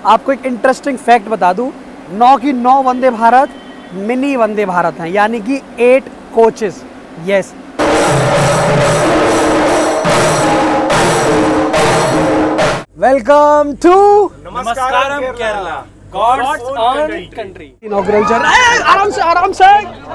आपको एक interesting fact बता दूं, 9 की 9 वंदे भारत मिनी वंदे भारत हैं, यानी कि 8 coaches. Yes, welcome to namaskaram Kerala, God's own country. Inaugural आराम से।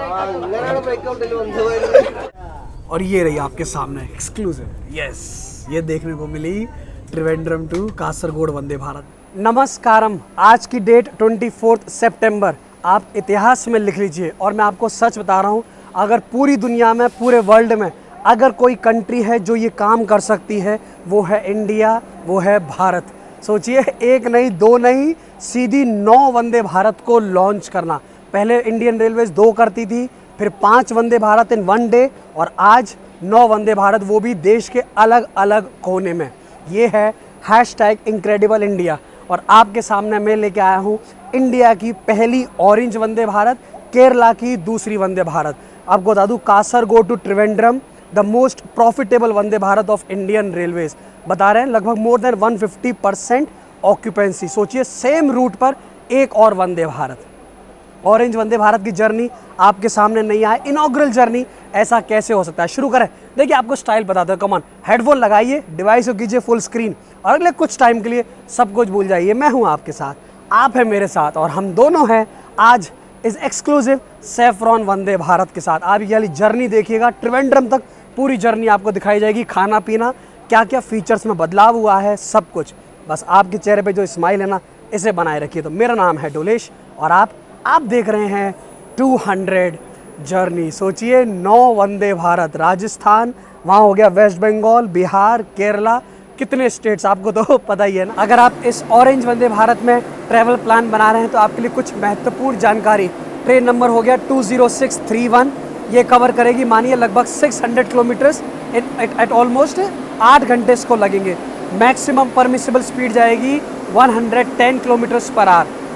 और ये रही आपके सामने एक्सक्लूसिव, यस, ये देखने को मिली त्रिवेंद्रम टू कासरगोड वंदे भारत। नमस्कारम। आज की डेट 24 सितंबर आप इतिहास में लिख लीजिए। और मैं आपको सच बता रहा हूँ, अगर पूरी दुनिया में, पूरे वर्ल्ड में अगर कोई कंट्री है जो ये काम कर सकती है, वो है इंडिया, वो है भारत। सोचिए, एक नहीं, दो नहीं, सीधी 9 वंदे भारत को लॉन्च करना। पहले इंडियन रेलवेज 2 करती थी, फिर 5 वंदे भारत इन 1 डे, और आज 9 वंदे भारत, वो भी देश के अलग अलग कोने में। ये है #इनक्रेडिबल इंडिया। और आपके सामने मैं लेके आया हूँ इंडिया की पहली ऑरेंज वंदे भारत, केरला की दूसरी वंदे भारत। आपको बता दूँ, Kasaragod to Trivandrum the most profitable Vande Bharat of Indian railways. बता रहे हैं लगभग मोर देन 150% ऑक्यूपेंसी। सोचिए, सेम रूट पर एक और वंदे भारत, ऑरेंज वंदे भारत की जर्नी आपके सामने नहीं आए। इनॉग्रल जर्नी, ऐसा कैसे हो सकता है? शुरू करें। देखिए, आपको स्टाइल बताते हैं। कमान, हेडफोन लगाइए, डिवाइस को कीजिए फुल स्क्रीन, और अगले कुछ टाइम के लिए सब कुछ भूल जाइए। मैं हूं आपके साथ, आप हैं मेरे साथ, और हम दोनों हैं आज इस एक्सक्लूसिव सैफरॉन वंदे भारत के साथ। आप ये वाली जर्नी देखिएगा, त्रिवेंद्रम तक पूरी जर्नी आपको दिखाई जाएगी। खाना पीना, क्या क्या फीचर्स में बदलाव हुआ है, सब कुछ। बस आपके चेहरे पे जो स्माइल है ना, इसे बनाए रखिए। तो मेरा नाम है डोलेश, और आप देख रहे हैं 200 जर्नी। सोचिए, 9 वंदे भारत, राजस्थान, वहाँ हो गया वेस्ट बंगाल, बिहार, केरला, कितने स्टेट्स आपको तो पता ही है ना। अगर आप इस ऑरेंज वंदे भारत में ट्रैवल प्लान बना रहे हैं तो आपके लिए कुछ महत्वपूर्ण जानकारी। ट्रेन नंबर हो गया 20631, ये कवर करेगी, मानिए लगभग 600 किलोमीटर्स एट ऑलमोस्ट 8 घंटे इसको लगेंगे। मैक्सिमम परमिसिबल स्पीड जाएगी 110 किलोमीटर्स पर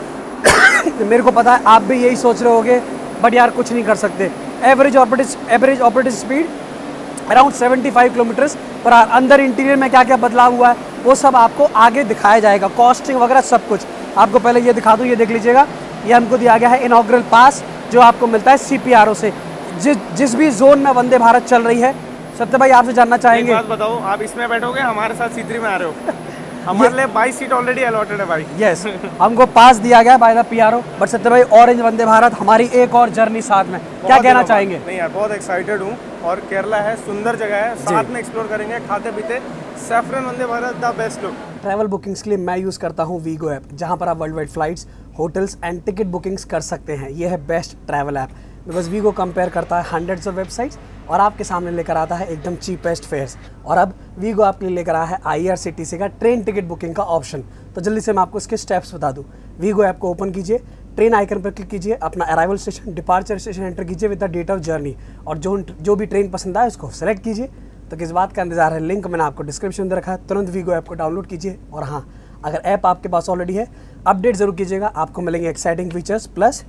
आवर। मेरे को पता है आप भी यही सोच रहे होगे, बट यार कुछ नहीं कर सकते। Average operating speed around 75 kilometres per hour. अंदर इंटीरियर में क्या क्या बदलाव हुआ है वो सब आपको आगे दिखाया जाएगा, कॉस्टिंग वगैरह सब कुछ। आपको पहले ये दिखा दूँ, ये देख लीजिएगा, ये हमको दिया गया है इनॉग्रल पास, जो आपको मिलता है CPRO से। जिस भी जोन में वंदे भारत चल रही है। सत्य भाई, आपसे जानना चाहेंगे, एक बात बताओ, आप इसमें बैठोगे, हमारे साथ C3 में आ रहे हो? हमारे लिए 22 सीट ऑलरेडी अलॉटेड है भाई। यस, हमको पास दिया गया बाय द PRO। बट सत्य भाई, ऑरेंज वंदे भारत हमारी एक और जर्नी साथ में, क्या कहना चाहेंगे? नहीं यार, बहुत एक्साइटेड हूँ, और केरला है, सुंदर जगह है, साथ में एक्सप्लोर करेंगे, खाते पीते। Saffron Vande Bharat the best look. Travel bookings के लिए मैं यूज़ करता हूँ वीगो ऐप, जहाँ पर आप world wide flights, hotels and ticket bookings कर सकते हैं। ये है best travel app, because Wego compare करता है हंड्रेड्स ऑफ वेबसाइट्स और आपके सामने लेकर आता है एकदम चीपेस्ट फेयर्स। और अब वीगो आपके लिए लेकर आया है IRCTC का ट्रेन टिकट बुकिंग का ऑप्शन। तो जल्दी से मैं आपको इसके स्टेप्स बता दूँ। वीगो ऐप को ओपन कीजिए, ट्रेन आइकन पर क्लिक कीजिए, अपना arrival station, departure station enter कीजिए with the date of journey, और जो भी ट्रेन पसंद आए उसको सेलेक्ट कीजिए। तो किस बात का इंतजार है, लिंक मैंने आपको डिस्क्रिप्शन में रखा है, तुरंत वीगो ऐप को डाउनलोड कीजिए। और हाँ, अगर ऐप आपके पास ऑलरेडी है, अपडेट जरूर कीजिएगा, आपको मिलेंगे एक्साइटिंग फीचर्स प्लस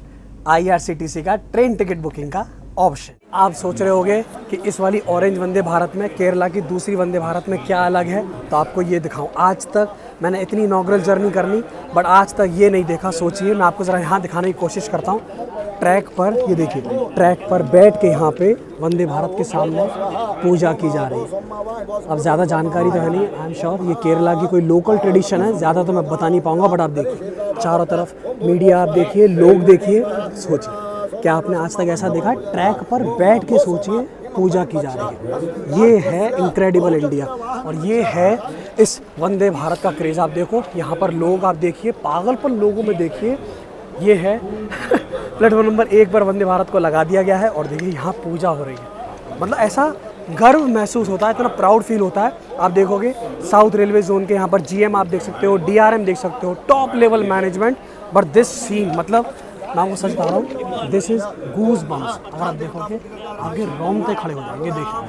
IRCTC का ट्रेन टिकट बुकिंग का ऑप्शन। आप सोच रहे होंगे कि इस वाली ऑरेंज वंदे भारत में केरला की दूसरी वंदे भारत में क्या अलग है, तो आपको ये दिखाऊं। आज तक मैंने इतनी इनॉग्रल जर्नी करनी, बट आज तक ये नहीं देखा। सोचिए, मैं आपको ज़रा यहाँ दिखाने की कोशिश करता हूँ। ट्रैक पर, ये देखिए, ट्रैक पर बैठ के यहाँ पे वंदे भारत के सामने पूजा की जा रही है। अब ज़्यादा जानकारी तो है नहीं, आई एम श्योर ये केरला की कोई लोकल ट्रेडिशन है, ज़्यादा तो मैं बता नहीं पाऊँगा। बट आप देखिए, चारों तरफ मीडिया, आप देखिए, लोग देखिए। सोचिए, क्या आपने आज तक ऐसा देखा? ट्रैक पर बैठ के सोचिए पूजा की जा रही है। ये है इनक्रेडिबल इंडिया, और ये है इस वंदे भारत का क्रेज़। आप देखो यहाँ पर लोग, आप देखिए, पागलपन लोगों में देखिए। ये है प्लेटफॉर्म नंबर 1 पर वंदे भारत को लगा दिया गया है, और देखिए यहाँ पूजा हो रही है। मतलब ऐसा गर्व महसूस होता है, इतना प्राउड फील होता है। आप देखोगे साउथ रेलवे जोन के यहाँ पर GM आप देख सकते हो, DRM देख सकते हो, top level management. But this scene, मतलब मैं आपको सच बता रहा हूँ, दिस इज गूज बम्स। अगर आप देखोगे, आगे रोंगटे खड़े हो जाएंगे।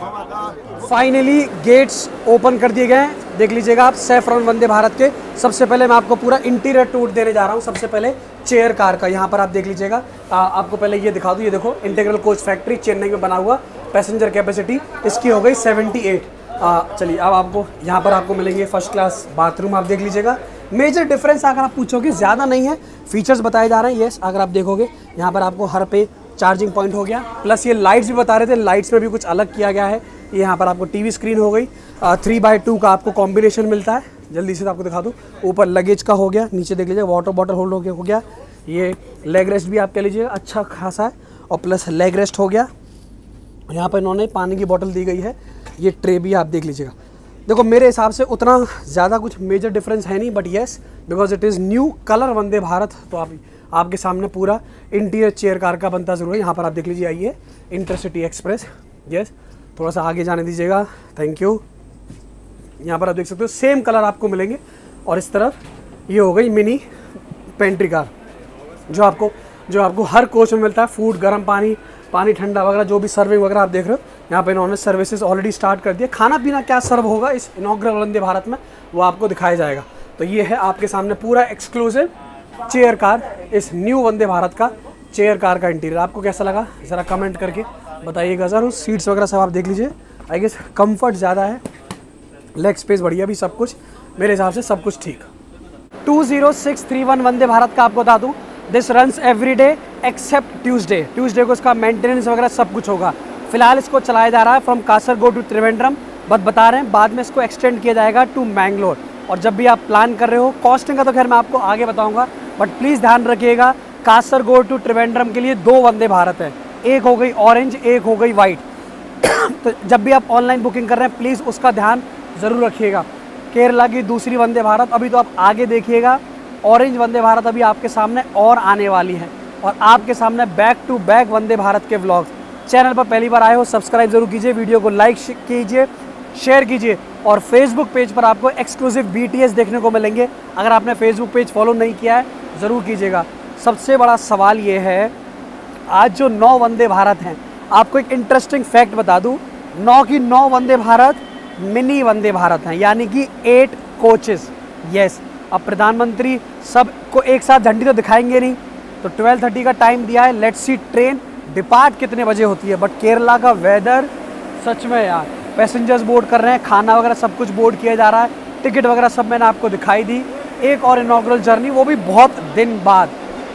देखिए, फाइनली गेट्स ओपन कर दिए गए हैं। देख लीजिएगा आप, सैफरॉन वंदे भारत के। सबसे पहले मैं आपको पूरा इंटीरियर टूर देने जा रहा हूँ। सबसे पहले चेयर कार का, यहाँ पर आप देख लीजिएगा। आपको पहले ये दिखा दूँ, ये देखो, इंटीग्रल कोच फैक्ट्री चेन्नई में बना हुआ। पैसेंजर कैपेसिटी इसकी हो गई 78। चलिए, अब आपको यहाँ पर आपको मिलेंगे फर्स्ट क्लास बाथरूम, आप देख लीजिएगा। मेजर डिफरेंस अगर आप पूछोगे ज़्यादा नहीं है, फीचर्स बताए जा रहे हैं। येस, अगर आप देखोगे यहाँ पर आपको हर पे चार्जिंग पॉइंट हो गया, प्लस ये लाइट्स भी बता रहे थे, लाइट्स में भी कुछ अलग किया गया है। ये यहाँ पर आपको टीवी स्क्रीन हो गई, 3x2 का आपको कॉम्बिनेशन मिलता है। जल्दी से आपको दिखा दूँ, ऊपर लगेज का हो गया, नीचे देख लीजिए वाटर बॉटल होल्ड हो गया। ये लेग रेस्ट भी आप कह लीजिए अच्छा खासा है, और प्लस लेग रेस्ट हो गया। यहाँ पर इन्होंने पानी की बोतल दी गई है। ये ट्रे भी आप देख लीजिएगा। देखो मेरे हिसाब से उतना ज़्यादा कुछ मेजर डिफरेंस है नहीं, but yes because it is new colour Vande Bharat, तो आपके सामने पूरा इंटीरियर चेयर कार का बनता ज़रूर है। यहाँ पर आप देख लीजिए, आइए इंटरसिटी एक्सप्रेस। यस, थोड़ा सा आगे जाने दीजिएगा, थैंक यू। यहाँ पर आप देख सकते हो सेम कलर आपको मिलेंगे, और इस तरफ ये हो गई मिनी पेंट्री कार, जो आपको हर कोच में मिलता है। फूड, गर्म पानी ठंडा वगैरह, जो भी सर्विंग वगैरह आप देख रहे हो, यहाँ पे इन्होंने सर्विसेज ऑलरेडी स्टार्ट कर दिया। खाना पीना क्या सर्व होगा इस इनॉग्रल वंदे भारत में, वो आपको दिखाया जाएगा। तो ये है आपके सामने पूरा एक्सक्लूसिव चेयर कार, इस न्यू वंदे भारत का चेयर कार का इंटीरियर। आपको कैसा लगा ज़रा कमेंट करके बताइएगा ज़रूर। सीट्स वगैरह सब आप देख लीजिए, आई गेस कम्फर्ट ज़्यादा है, लेग स्पेस बढ़िया भी, सब कुछ मेरे हिसाब से सब कुछ ठीक। 20631 वंदे भारत का आपको बता दूँ, this runs every day except Tuesday को इसका मेंटेनेंस वगैरह सब कुछ होगा। फिलहाल इसको चलाया जा रहा है फ्रॉम कासरगोड टू त्रिवेंद्रम, बता रहे हैं बाद में इसको एक्सटेंड किया जाएगा टू मैंगलोर। और जब भी आप प्लान कर रहे हो, कॉस्टिंग का तो खैर मैं आपको आगे बताऊंगा, बट प्लीज़ ध्यान रखिएगा कासरगोड टू त्रिवेंद्रम के लिए 2 वंदे भारत है, एक हो गई ऑरेंज, एक हो गई वाइट। तो जब भी आप ऑनलाइन बुकिंग कर रहे हैं प्लीज़ उसका ध्यान ज़रूर रखिएगा। केरला की दूसरी वंदे भारत अभी तो आप आगे देखिएगा, ऑरेंज वंदे भारत अभी आपके सामने और आने वाली है, और आपके सामने back to back Vande Bharat के व्लॉग्स। चैनल पर पहली बार आए हो सब्सक्राइब जरूर कीजिए, वीडियो को लाइक कीजिए, शेयर कीजिए, और फेसबुक पेज पर आपको एक्सक्लूसिव BTS देखने को मिलेंगे। अगर आपने फेसबुक पेज फॉलो नहीं किया है ज़रूर कीजिएगा। सबसे बड़ा सवाल ये है, आज जो 9 वंदे भारत हैं, आपको एक इंटरेस्टिंग फैक्ट बता दूँ, 9 की 9 वंदे भारत मिनी वंदे भारत हैं, यानी कि 8 कोचेस। यस, अब प्रधानमंत्री सबको एक साथ झंडी तो दिखाएंगे नहीं, तो 12:30 का टाइम दिया है। लेट्स सी ट्रेन डिपार्ट कितने बजे होती है। बट केरला का वेदर सच में यार, पैसेंजर्स बोर्ड कर रहे हैं, खाना वगैरह सब कुछ बोर्ड किया जा रहा है, टिकट वगैरह सब मैंने आपको दिखाई दी। एक और इनॉग्रल जर्नी, वो भी बहुत दिन बाद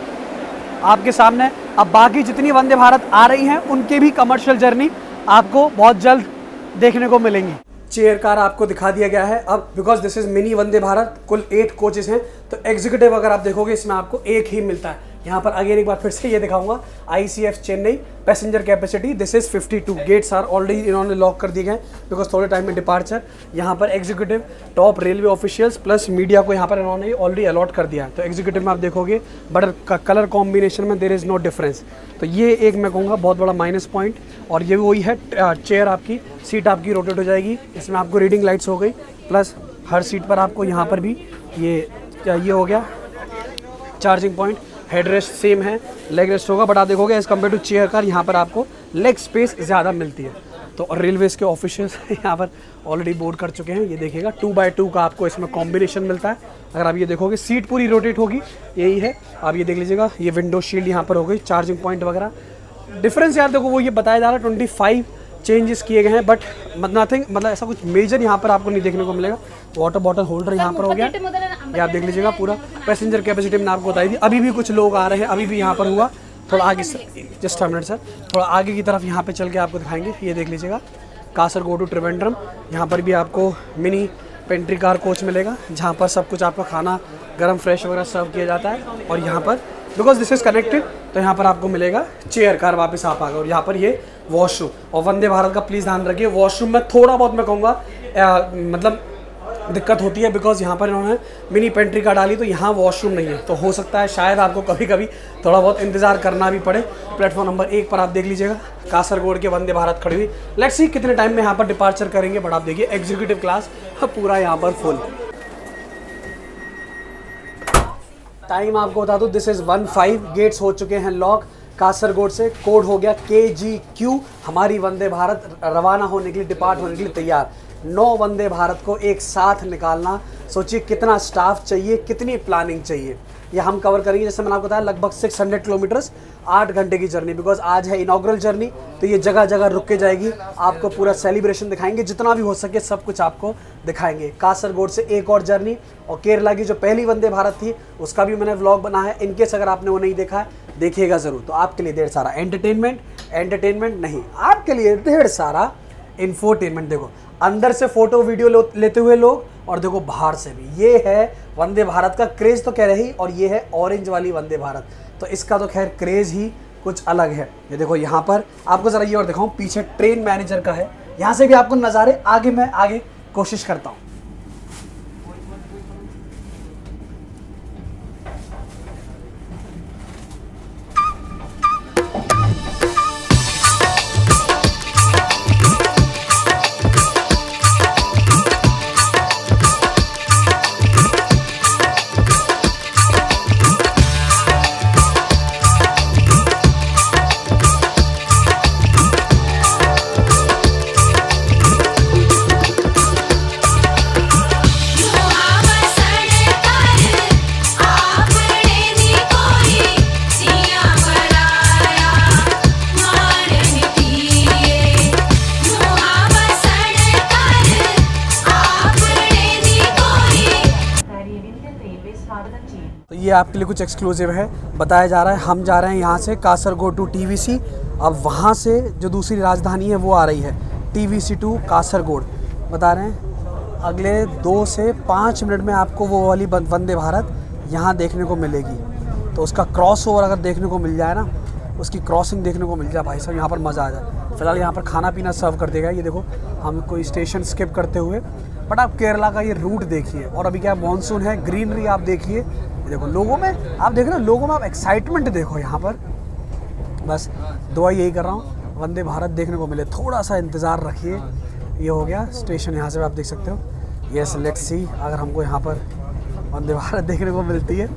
आपके सामने। अब बाकी जितनी वंदे भारत आ रही हैं उनके भी कमर्शियल जर्नी आपको बहुत जल्द देखने को मिलेंगी। चेयर कार आपको दिखा दिया गया है। अब because this is mini Vande Bharat, कुल 8 कोचेस हैं, तो एग्जीक्यूटिव अगर आप देखोगे इसमें आपको एक ही मिलता है। यहाँ पर अगेन एक बार फिर से ये दिखाऊंगा, ICF Chennai, passenger capacity this is 52, gates are already इन्होंने लॉक कर दिए गए बिकॉज थोड़े टाइम में डिपार्चर। यहाँ पर executive, top railway officials plus media को यहाँ पर इन्होंने ऑलरेडी अलॉट कर दिया है। तो एग्जीक्यूटिव में आप देखोगे बट कलर कॉम्बिनेशन में देयर इज़ नो डिफरेंस, तो ये एक मैं कहूँगा बहुत बड़ा माइनस पॉइंट। और ये वही है, चेयर आपकी, सीट आपकी रोटेट हो जाएगी, इसमें आपको रीडिंग लाइट्स हो गई, प्लस हर सीट पर आपको यहाँ पर भी ये हो गया charging point, head rest same है, लेग रेस्ट होगा, बट आप देखोगे as compare to chair car यहाँ पर आपको लेग स्पेस ज़्यादा मिलती है। तो और रेलवेज़ के ऑफिशियल्स यहाँ पर ऑलरेडी बोर्ड कर चुके हैं। ये देखिएगा 2x2 का आपको इसमें कॉम्बिनेशन मिलता है। अगर आप ये देखोगे सीट पूरी रोटेट होगी, यही है, आप ये देख लीजिएगा। ये विंडो शील्ड यहाँ पर हो गई, चार्जिंग पॉइंट वगैरह। डिफरेंस यार देखो वो ये बताया जा रहा है 25 चेंजेस किए गए हैं, बट नथिंग, मतलब ऐसा कुछ मेजर यहाँ पर आपको नहीं देखने को मिलेगा। वाटर बॉटल होल्डर यहाँ पर हो गया, ये आप देख लीजिएगा। पूरा पैसेंजर कैपेसिटी मैंने आपको बताई थी। अभी भी कुछ लोग आ रहे हैं, अभी भी यहाँ पर हुआ, थोड़ा आगे, जस्ट 1 मिनट सर, थोड़ा आगे की तरफ यहाँ पे चल के आपको दिखाएंगे। ये देख लीजिएगा, कासरगोड टू त्रिवेंद्रम, यहाँ पर भी आपको मिनी पेंट्री कार कोच मिलेगा, जहाँ पर सब कुछ आपका खाना गर्म फ्रेश वगैरह सर्व किया जाता है। और यहाँ पर बिकॉज दिस इज़ कनेक्टेड, तो यहाँ पर आपको मिलेगा चेयर कार, वापस आप आ गए। और यहाँ पर ये वॉशरूम, और वंदे भारत का प्लीज़ ध्यान रखिए, वॉशरूम में थोड़ा बहुत मैं कहूँगा मतलब दिक्कत होती है, बिकॉज यहाँ पर इन्होंने मिनी पेंट्री कार डाली, तो यहाँ वॉशरूम नहीं है, तो हो सकता है शायद आपको कभी कभी थोड़ा बहुत इंतजार करना भी पड़े। प्लेटफॉर्म नंबर 1 पर आप देख लीजिएगा कासरगोड के वंदे भारत खड़ी हुई। लेट्स सी कितने टाइम में यहाँ पर डिपार्चर करेंगे, बट आप देखिए एग्जीक्यूटिव क्लास पूरा यहाँ पर फुल। टाइम आपको बता दूँ, दिस इज़ 15, गेट्स हो चुके हैं लॉक। कासरगोड से कोड हो गया KGQ, हमारी वंदे भारत रवाना होने के लिए, डिपार्ट होने के लिए तैयार। 9 वंदे भारत को एक साथ निकालना, सोचिए कितना स्टाफ चाहिए, कितनी प्लानिंग चाहिए। ये हम कवर करेंगे। जैसे मैंने आपको बताया लगभग 600 किलोमीटर्स, 8 घंटे की जर्नी। बिकॉज आज है इनॉग्रल जर्नी, तो ये जगह जगह रुक के जाएगी। आपको पूरा सेलिब्रेशन दिखाएंगे, जितना भी हो सके सब कुछ आपको दिखाएंगे। कासरगोड से एक और जर्नी, और केरला की जो पहली वंदे भारत थी उसका भी मैंने व्लॉग बना है। इनकेस अगर आपने वो नहीं देखा है, देखिएगा ज़रूर। तो आपके लिए ढेर सारा एंटरटेनमेंट नहीं, आपके लिए ढेर सारा इंफोटेनमेंट। देखो अंदर से फोटो वीडियो लेते हुए लोग, और देखो बाहर से भी। ये है वंदे भारत का क्रेज़ तो कह रही, और ये है ऑरेंज वाली वंदे भारत। तो इसका तो खैर क्रेज़ ही कुछ अलग है। ये देखो यहाँ पर आपको ज़रा ये और दिखाऊँ, पीछे ट्रेन मैनेजर का है। यहाँ से भी आपको नज़ारे आगे कोशिश करता हूँ। तो ये आपके लिए कुछ एक्सक्लूसिव है, बताया जा रहा है। हम जा रहे हैं यहाँ से कासरगोड टू टीवीसी। अब वहाँ से जो दूसरी राजधानी है वो आ रही है, टीवीसी टू कासरगोड। बता रहे हैं अगले 2 से 5 मिनट में आपको वो वाली वंदे भारत यहाँ देखने को मिलेगी। तो उसका क्रॉस ओवर अगर देखने को मिल जाए ना, उसकी क्रॉसिंग देखने को मिल जाए भाई साहब, यहाँ पर मज़ा आ जाए। फिलहाल यहाँ पर खाना पीना सर्व कर देगा। ये देखो हम कोई स्टेशन स्किप करते हुए, बट आप केरला का ये रूट देखिए। और अभी क्या मानसून है, ग्रीनरी आप देखिए। देखो लोगों में, आप देख रहे हो लोगों में, आप एक्साइटमेंट देखो यहाँ पर। बस दुआ यही कर रहा हूँ वंदे भारत देखने को मिले, थोड़ा सा इंतज़ार रखिए। ये हो गया स्टेशन, यहाँ से आप देख सकते हो। यस, लेट्स सी अगर हमको यहाँ पर वंदे भारत देखने को मिलती है।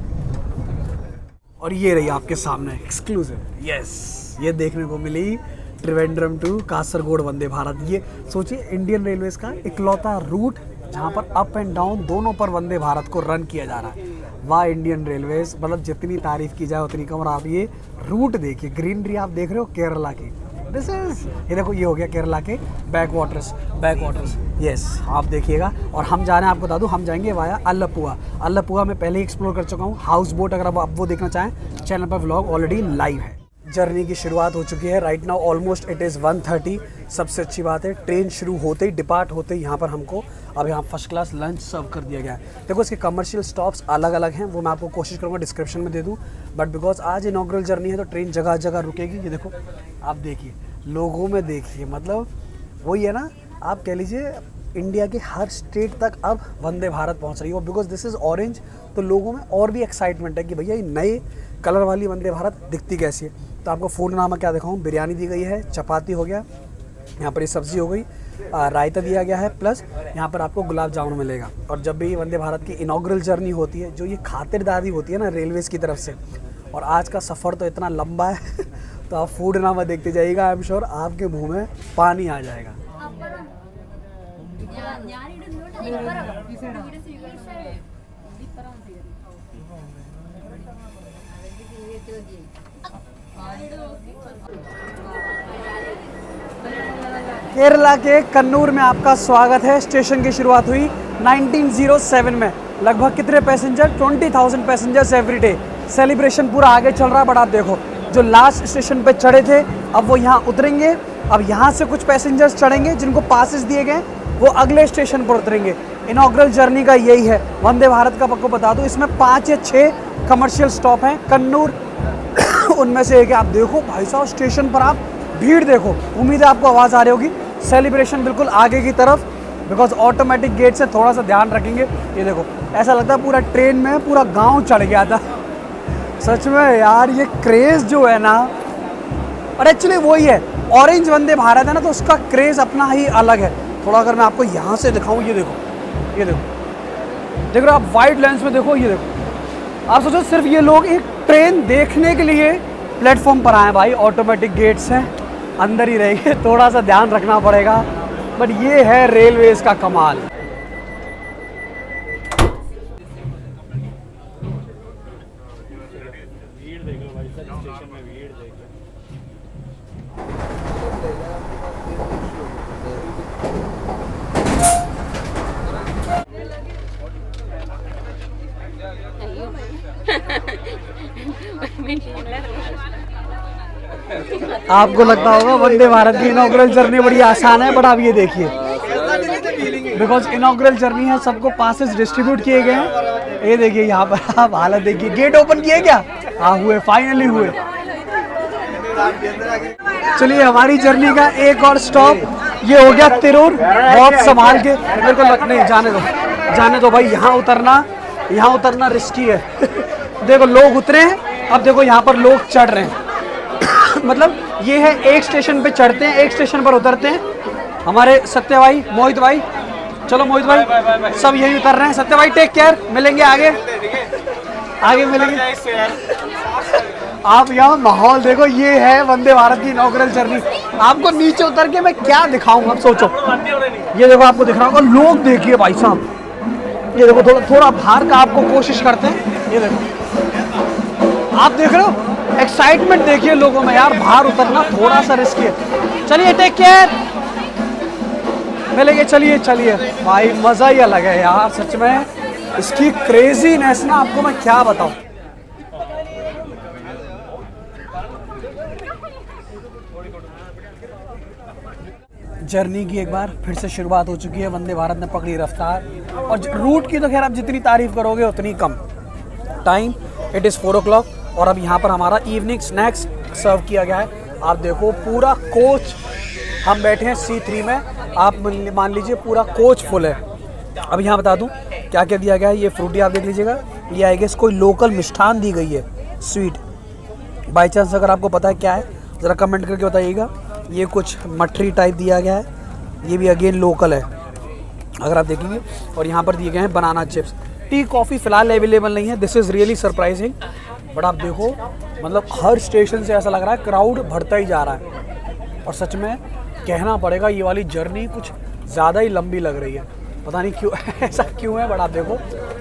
और ये रही आपके सामने एक्सक्लूसिव, यस, ये देखने को मिली त्रिवेंद्रम टू कासरगोड वंदे भारत। ये सोचिए इंडियन रेलवेज़ का इकलौता रूट जहाँ पर अप एंड डाउन दोनों पर वंदे भारत को रन किया जा रहा है। वाह इंडियन रेलवेज़, मतलब जितनी तारीफ़ की जाए उतनी कम। और आप ये रूट देखिए, ग्रीनरी आप देख रहे हो केरला की। दिस इज़, ये देखो ये हो गया केरला के बैक वाटर्स। यस, आप देखिएगा। और हम जा रहे हैं, आपको बता दूं, हम जाएंगे वाया अल्लपुआ में पहले ही एक्सप्लोर कर चुका हूँ। हाउस बोट, अगर आप वो देखना चाहें, चैनल पर व्लॉग ऑलरेडी लाइव है। जर्नी की शुरुआत हो चुकी है। Right now almost it is 1:30। सबसे अच्छी बात है ट्रेन शुरू होते ही, डिपार्ट होते ही यहाँ पर हमको अब यहाँ फर्स्ट क्लास लंच सर्व कर दिया गया है। देखो इसके कमर्शियल स्टॉप्स अलग अलग हैं, वो मैं आपको कोशिश करूँगा डिस्क्रिप्शन में दे दूँ। बट बिकॉज आज इनॉग्रल जर्नी है तो ट्रेन जगह जगह रुकेगी। ये देखो आप देखिए, लोगों में देखिए, मतलब वही है ना, आप कह लीजिए इंडिया के हर स्टेट तक अब वंदे भारत पहुंच रही है। और बिकॉज दिस इज़ ऑरेंज, तो लोगों में और भी एक्साइटमेंट है कि भैया ये नए कलर वाली वंदे भारत दिखती कैसी है। तो आपको फूड नाम क्या दिखाऊँ, बिरयानी दी गई है, चपाती हो गया, यहाँ पर ये सब्ज़ी हो गई, रायता दिया गया है, प्लस यहाँ पर आपको गुलाब जामुन मिलेगा। और जब भी वंदे भारत की इनॉग्रल जर्नी होती है, जो ये खातिरदारी होती है ना रेलवेज़ की तरफ से, और आज का सफ़र तो इतना लंबा है तो आप फूड नामा देखते जाइएगा, आई एम श्योर आपके मुंह में पानी आ जाएगा। केरला के कन्नूर में आपका स्वागत है। स्टेशन की शुरुआत हुई 1907 में। लगभग कितने passenger, 20,000 passengers every day. Celebration पूरा आगे चल रहा है। बट आप देखो जो लास्ट स्टेशन पे चढ़े थे अब वो यहाँ उतरेंगे। अब यहाँ से कुछ पैसेंजर्स चढ़ेंगे जिनको पासेस दिए गए, वो अगले स्टेशन पर उतरेंगे। इनॉग्रल जर्नी का यही है। वंदे भारत का आपको बता दूं, इसमें 5 या 6 कमर्शियल स्टॉप हैं। कन्नूर उनमें से एक है। आप देखो भाई साहब स्टेशन पर आप भीड़ देखो, उम्मीद है आपको आवाज़ आ रही होगी। सेलिब्रेशन बिल्कुल आगे की तरफ, बिकॉज ऑटोमेटिक गेट से थोड़ा सा ध्यान रखेंगे। ये देखो ऐसा लगता है पूरा ट्रेन में पूरा गांव चढ़ गया था। सच में यार ये क्रेज़ जो है ना, और एक्चुअली वही है, ऑरेंज वंदे भारत है ना, तो उसका क्रेज़ अपना ही अलग है। थोड़ा अगर मैं आपको यहाँ से दिखाऊँ, ये देखो, ये देखो, देख रहे हो आप वाइड लेंस में, देखो ये देखो। आप सोचो सिर्फ ये लोग एक ट्रेन देखने के लिए प्लेटफॉर्म पर आए भाई। ऑटोमेटिक गेट्स हैं, अंदर ही रहेंगे, थोड़ा सा ध्यान रखना पड़ेगा। बट ये है रेलवेज़ का कमाल। आपको लगता होगा वंदे भारत की इनॉग्रल जर्नी बड़ी आसान है, बट आप ये देखिए, बिकॉज इनॉग्रल जर्नी है, सबको पासेस डिस्ट्रीब्यूट किए गए हैं। ये देखिए यहाँ पर आप हालत देखिए, गेट ओपन किए क्या? हाँ हुए, फाइनली हुए। चलिए हमारी जर्नी का एक और स्टॉप ये हो गया तिरूर। बहुत संभाल के, मेरे को नहीं, जाने दो भाई, यहाँ उतरना रिस्की है। देखो लोग उतरे हैं, अब देखो यहाँ पर लोग चढ़ रहे हैं। मतलब ये है, एक स्टेशन पे चढ़ते हैं, एक स्टेशन पर उतरते हैं। हमारे सत्य भाई, मोहित भाई, चलो मोहित भाई, सब यही उतर रहे हैं। सत्य भाई टेक केयर, मिलेंगे आगे मिलेंगे। आप यहाँ माहौल देखो, ये है वंदे भारत की इनॉग्रल जर्नी। आपको नीचे उतर के मैं क्या दिखाऊंगा, अब सोचो। ये देखो आपको दिख रहा होगा, लोग देखिए भाई साहब, ये देखो थोड़ा बाहर का आपको कोशिश करते हैं। ये देखो आप देख रहे हो, एक्साइटमेंट देखिए लोगों में यार। बाहर उतरना थोड़ा सा रिस्की है। चलिए टेक केयर, मिलेंगे। चलिए भाई, मजा ही अलग है यार सच में, इसकी क्रेजीनेस ना आपको मैं क्या बताऊं। जर्नी की एक बार फिर से शुरुआत हो चुकी है। वंदे भारत ने पकड़ी रफ्तार, और रूट की तो खैर आप जितनी तारीफ करोगे उतनी कम। टाइम इट इज़ 4 o'clock, और अब यहाँ पर हमारा इवनिंग स्नैक्स सर्व किया गया है। आप देखो पूरा कोच, हम बैठे हैं C3 में, आप मान लीजिए पूरा कोच फुल है। अब यहाँ बता दूँ क्या क्या दिया गया है। ये फ्रूटी आप देख लीजिएगा, ये आई गेस कोई लोकल मिष्ठान दी गई है, स्वीट। बाई चांस अगर आपको पता है क्या है ज़रा कमेंट करके बताइएगा। ये कुछ मठरी टाइप दिया गया है, ये भी अगेन लोकल है अगर आप देखेंगे। और यहाँ पर दिए गए हैं बनाना चिप्स। टी कॉफ़ी फ़िलहाल अवेलेबल नहीं है, this is really surprising. But आप देखो, मतलब हर स्टेशन से ऐसा लग रहा है क्राउड बढ़ता ही जा रहा है। और सच में कहना पड़ेगा, ये वाली जर्नी कुछ ज़्यादा ही लंबी लग रही है, पता नहीं क्यों ऐसा क्यों है। बट आप देखो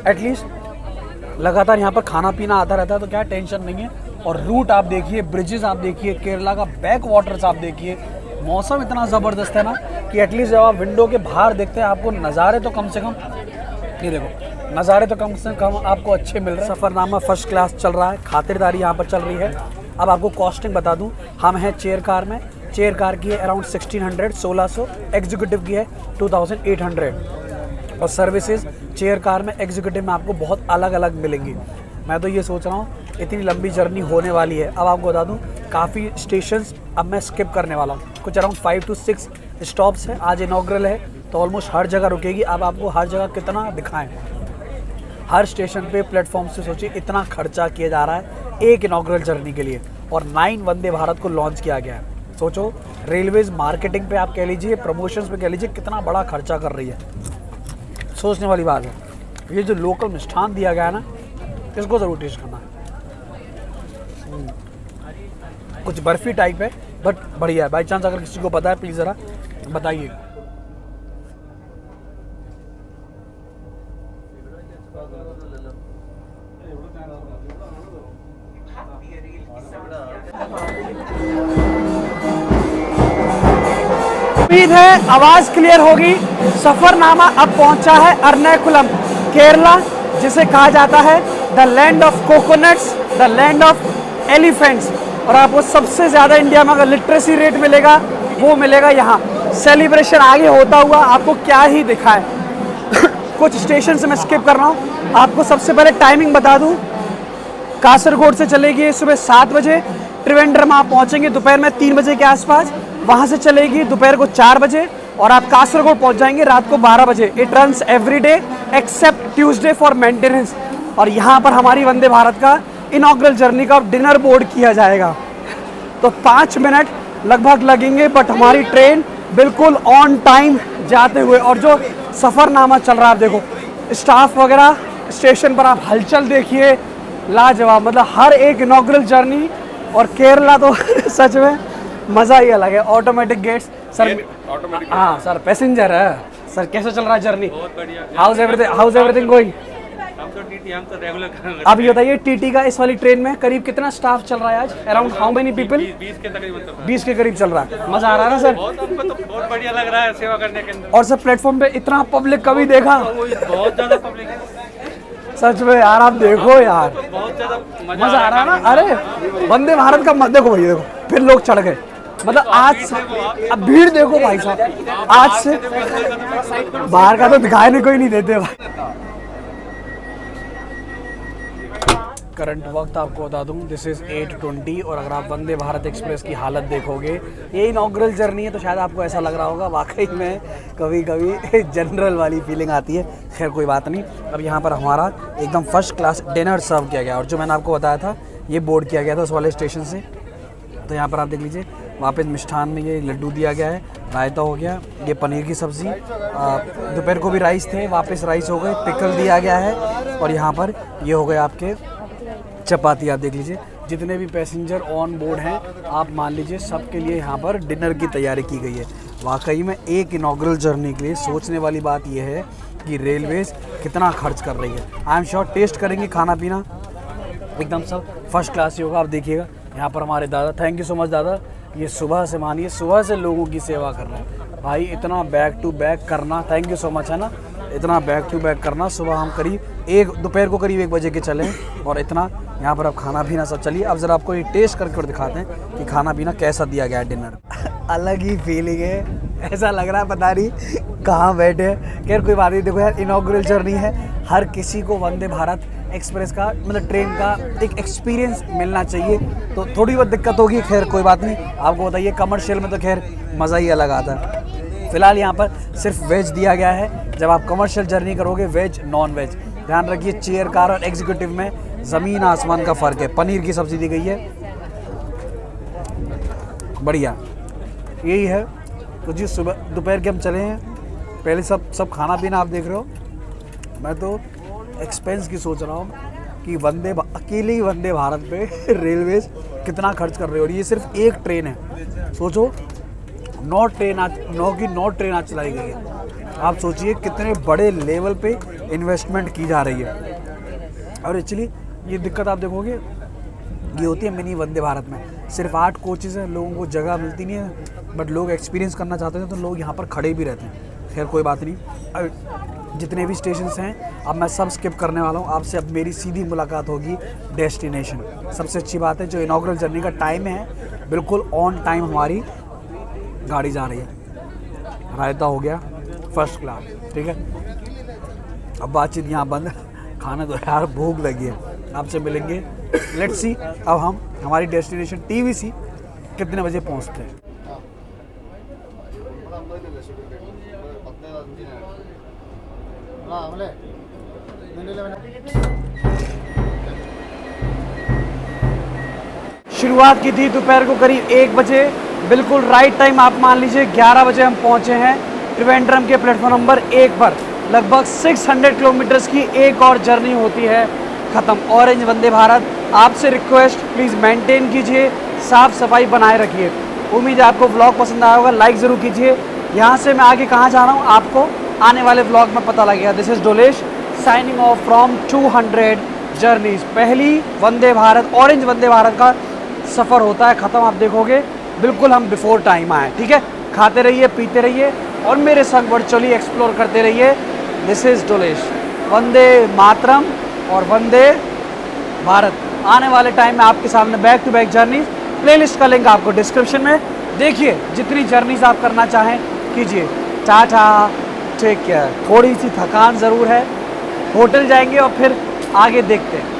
एटलीस्ट लगातार यहाँ पर खाना पीना आता रहता है, तो क्या टेंशन नहीं है। और रूट आप देखिए, ब्रिजेस आप देखिए, केरला का बैक वाटर्स आप देखिए। मौसम इतना ज़बरदस्त है ना कि एटलीस्ट जब आप विंडो के बाहर देखते हैं, आपको नज़ारे तो कम से कम, ये देखो नज़ारे तो कम से कम आपको अच्छे मिल रहे हैं। सफ़रनामा फर्स्ट क्लास चल रहा है, खातिरदारी यहाँ पर चल रही है। अब आपको कॉस्टिंग बता दूँ, हम हैं चेयर कार में। चेयर कार की है अराउंड 1600 एग्जीक्यूटिव की है 2800। और सर्विसेज चेयर कार में, एग्जीक्यूटिव में आपको बहुत अलग अलग मिलेंगी। मैं तो ये सोच रहा हूँ, इतनी लंबी जर्नी होने वाली है। अब आपको बता दूँ, काफ़ी स्टेशंस अब मैं स्किप करने वाला हूँ। कुछ अराउंड 5 to 6 स्टॉप्स है। आज इनॉग्रल है तो ऑलमोस्ट हर जगह रुकेगी। अब आपको हर जगह कितना दिखाएं, हर स्टेशन पे प्लेटफॉर्म से सोचिए इतना खर्चा किया जा रहा है एक इनॉग्रल जर्नी के लिए। और 9 वंदे भारत को लॉन्च किया गया है। सोचो, रेलवेज मार्केटिंग पे आप कह लीजिए, प्रमोशंस पे कह लीजिए, कितना बड़ा खर्चा कर रही है। सोचने वाली बात है। ये जो लोकल मिष्ठान दिया गया है ना, इसको ज़रूर टेस्ट करना है। कुछ बर्फ़ी टाइप है बट बढ़िया है। बाई चांस अगर किसी को पता है प्लीज़ ज़रा बताइए। उम्मीद है आवाज़ क्लियर होगी। सफ़रनामा अब पहुंचा है अर्नाकुलम, केरला, जिसे कहा जाता है the land of coconuts, the land of elephants. और आपको सबसे ज़्यादा इंडिया में अगर लिटरेसी रेट मिलेगा वो मिलेगा यहाँ। सेलिब्रेशन आगे होता हुआ आपको क्या ही दिखाए। कुछ स्टेशन से मैं स्किप कर रहा हूँ। आपको सबसे पहले टाइमिंग बता दूँ, कासरगोड से चलेगी सुबह 7 बजे, त्रिवेंद्रम आप पहुँचेंगे दोपहर में 3 बजे के आसपास, वहाँ से चलेगी दोपहर को 4 बजे और आप कासरगोड पहुँच जाएंगे रात को 12 बजे। It runs every day except Tuesday for maintenance. और यहाँ पर हमारी वंदे भारत का इनॉग्रल जर्नी का डिनर बोर्ड किया जाएगा, तो 5 मिनट लगभग लगेंगे, बट हमारी ट्रेन बिल्कुल ऑन टाइम जाते हुए। और जो सफ़रनामा चल रहा है, आप देखो स्टाफ वगैरह स्टेशन पर, आप हलचल देखिए, लाजवाब। मतलब हर एक इनॉग्रल जर्नी, और केरला तो सच में मज़ा ही अलग है। ऑटोमेटिक गेट्स सर, हाँ सर पैसेंजर है सर, कैसे चल रहा है जर्नी? How's everything going? तो टीटी हम तो रेगुलर कर अब ये बताइए टीटी का इस वाली ट्रेन में करीब कितना स्टाफ चल रहा है आज? Around how many people? 20 के तकरीबन 20 के करीब चल रहा है। मजा आ रहा है ना सर? बहुत, हमको तो बहुत बढ़िया लग रहा है सेवा करने के अंदर। और सर प्लेटफॉर्म पे इतना पब्लिक कभी देखा? बहुत ज्यादा पब्लिक है, सच में यार, आप देखो यार, बहुत ज्यादा मजा आ रहा है ना। अरे वंदे भारत का देखो भाई, देखो फिर लोग चढ़ गए। मतलब आज से अब भीड़ देखो भाई साहब, आज से बाहर का तो दिखाई नहीं, कोई नहीं देते भाई। करंट वक्त आपको बता दूं, दिस इज़ 8:20 और अगर आप वंदे भारत एक्सप्रेस की हालत देखोगे, ये इनॉग्रल जर्नी है तो शायद आपको ऐसा लग रहा होगा, वाकई में कभी कभी जनरल वाली फीलिंग आती है। खैर कोई बात नहीं। अब यहाँ पर हमारा एकदम फर्स्ट क्लास डिनर सर्व किया गया और जो मैंने आपको बताया था ये बोर्ड किया गया था उस वाले स्टेशन से। तो यहाँ पर आप देख लीजिए, वापस मिष्ठान में ये लड्डू दिया गया है, रायता हो गया, ये पनीर की सब्ज़ी, दोपहर को भी राइस थे, वापस राइस हो गए, पिकल दिया गया है और यहाँ पर ये हो गए आपके चपाती। आप देख लीजिए जितने भी पैसेंजर ऑन बोर्ड हैं, आप मान लीजिए सबके लिए यहाँ पर डिनर की तैयारी की गई है। वाकई में एक इनॉग्रल जर्नी के लिए सोचने वाली बात यह है कि रेलवेज़ कितना खर्च कर रही है। आई एम श्योर टेस्ट करेंगे खाना पीना एकदम सब फर्स्ट क्लास ही होगा। आप देखिएगा यहाँ पर हमारे दादा, थैंक यू सो मच दादा, ये सुबह से मानिए सुबह से लोगों की सेवा कर रहे हैं भाई। इतना बैक टू बैक करना, थैंक यू सो मच, है ना, इतना बैक टू बैक करना। सुबह हम करीब दोपहर को करीब 1 बजे के चले और इतना यहाँ पर अब खाना पीना सब। चलिए अब ज़रा आपको ये टेस्ट करके और दिखाते हैं कि खाना पीना कैसा दिया गया है डिनर। अलग ही फीलिंग है, ऐसा लग रहा है पता नहीं कहाँ बैठे हैं। खैर कोई बात नहीं। देखो यार, इनॉग्रल जर्नी है, हर किसी को वंदे भारत एक्सप्रेस का मतलब ट्रेन का एक एक्सपीरियंस मिलना चाहिए, तो थोड़ी बहुत दिक्कत होगी, खैर कोई बात नहीं। आपको बताइए कमर्शियल में तो खैर मज़ा ही अलग आता है। फ़िलहाल यहाँ पर सिर्फ वेज दिया गया है, जब आप कमर्शियल जर्नी करोगे वेज नॉन वेज। ध्यान रखिए चेयर कार और एग्जीक्यूटिव में ज़मीन आसमान का फ़र्क है। पनीर की सब्ज़ी दी गई है, बढ़िया यही है। तो जी सुबह दोपहर के हम चले हैं, पहले सब खाना पीना आप देख रहे हो। मैं तो एक्सपेंस की सोच रहा हूँ कि अकेले ही वंदे भारत पे रेलवेज कितना खर्च कर रहे हो। और ये सिर्फ एक ट्रेन है, सोचो 9 ट्रेन आज चलाई गई है। आप सोचिए कितने बड़े लेवल पे इन्वेस्टमेंट की जा रही है। और एक्चुअली ये दिक्कत आप देखोगे ये होती है मिनी वंदे भारत में, सिर्फ 8 कोचेज़ हैं, लोगों को जगह मिलती नहीं है, बट लोग एक्सपीरियंस करना चाहते हैं तो लोग यहाँ पर खड़े भी रहते हैं। खैर कोई बात नहीं। जितने भी स्टेशंस हैं अब मैं सब स्किप करने वाला हूँ। आपसे अब मेरी सीधी मुलाकात होगी डेस्टिनेशन। सबसे अच्छी बात है जो इनॉग्रल जर्नी का टाइम है, बिल्कुल ऑन टाइम हमारी गाड़ी जा रही है। रायता हो गया फर्स्ट क्लास, ठीक है। अब बातचीत यहाँ बंद, खाना तो यार भूख लगी है। आपसे मिलेंगे, लेट्स सी अब हम हमारी डेस्टिनेशन TVC कितने बजे पहुँचते हैं। शुरुआत की थी दोपहर को करीब 1 बजे, बिल्कुल राइट टाइम आप मान लीजिए 11 बजे हम पहुंचे हैं त्रिवेंद्रम के प्लेटफॉर्म नंबर 1 पर। लगभग 600 किलोमीटर्स की एक और जर्नी होती है ख़त्म। ऑरेंज वंदे भारत, आपसे रिक्वेस्ट प्लीज़ मेंटेन कीजिए, साफ़ सफाई बनाए रखिए। उम्मीद है आपको व्लॉग पसंद आया होगा, लाइक ज़रूर कीजिए। यहाँ से मैं आगे कहाँ जा रहा हूँ आपको आने वाले व्लॉग में पता लगेगा। This is Dolesh signing off from 200 journeys. पहली वंदे भारत ऑरेंज वंदे भारत का सफ़र होता है ख़त्म। आप देखोगे बिल्कुल हम बिफोर टाइम आए, ठीक है। खाते रहिए, पीते रहिए और मेरे संग वर्चुअली एक्सप्लोर करते रहिए। दिस इज़ डोलेश, वंदे मातरम और वंदे भारत। आने वाले टाइम में आपके सामने back to back journey, playlist का लिंक आपको डिस्क्रिप्शन में, देखिए जितनी जर्नीज आप करना चाहें कीजिए। Tata, take care. थोड़ी सी थकान ज़रूर है, होटल जाएंगे और फिर आगे देखते हैं।